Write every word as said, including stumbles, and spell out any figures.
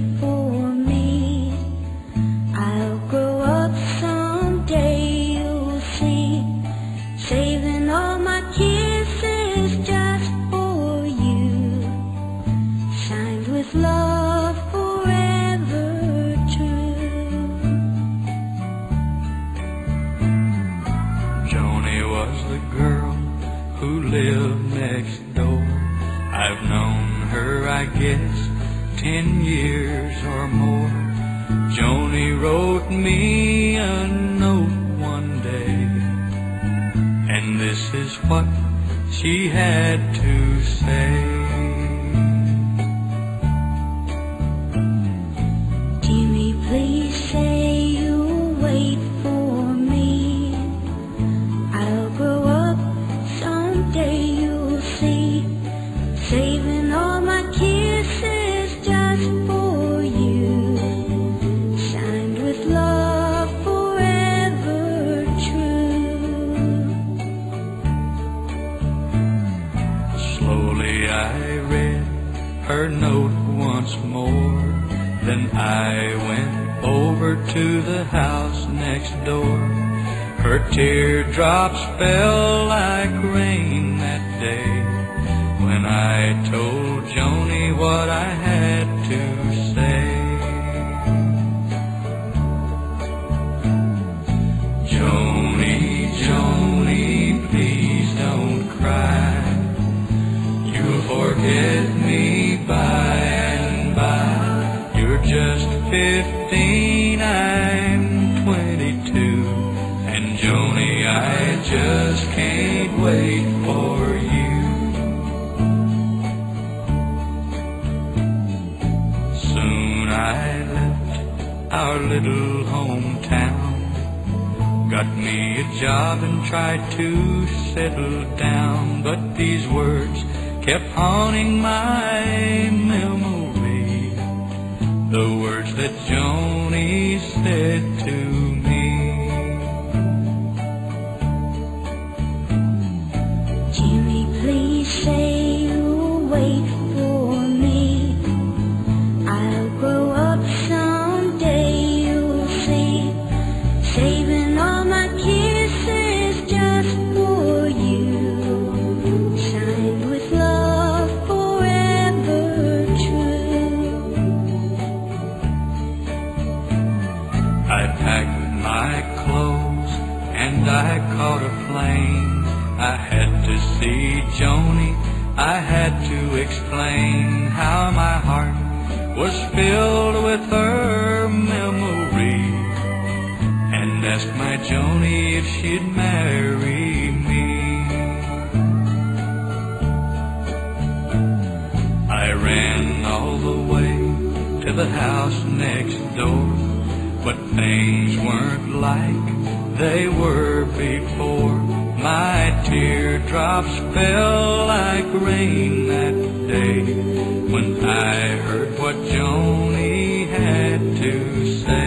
for me. I'll grow up someday, you'll see, saving all my kisses just for you, signed with love forever true. Joni was the girl who lived next door. I've known her, I guess, ten years or more. Joni wrote me a note one day, and this is what she had to say. Jimmy, please say you'll wait for me. I'll grow up someday, you'll see, saving all my kisses just for you, signed with love forever true. Slowly I read her note once more, then I went over to the house next door. Her teardrops fell like rain that day when I told Joni what I had to say. Joni, Joni, please don't cry. You'll forget me by and by. You're just fifteen, I'm twenty-two, and Joni, I just can't wait for you. Soon I left our little hometown, got me a job and tried to settle down, but these words kept haunting my memory, the words that Joni said to me. Jimmy, please say you'll wait for me. I'll grow up someday, you'll see, saving all my kisses just for you, signed with love forever true. I packed my clothes and I caught a plane. I had to see Joni, I had to explain how my heart was filled with her memory, and asked my Joni if she'd marry me. I ran all the way to the house next door, but things weren't like they were before. My teardrops fell like rain that day when I heard what Joni had to say.